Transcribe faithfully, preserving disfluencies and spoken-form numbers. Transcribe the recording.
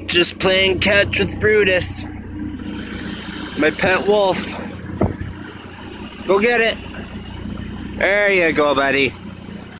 Just playing catch with Brutus. My pet wolf. Go get it. There you go, buddy.